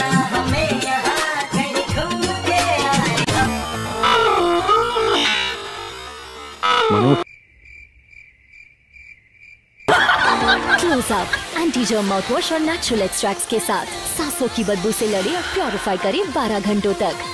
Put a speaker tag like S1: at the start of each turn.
S1: Close Up anti germ mouth wash और natural extracts के साथ सांसों की बदबू से लड़े और प्योरीफाई करे 12 घंटों तक।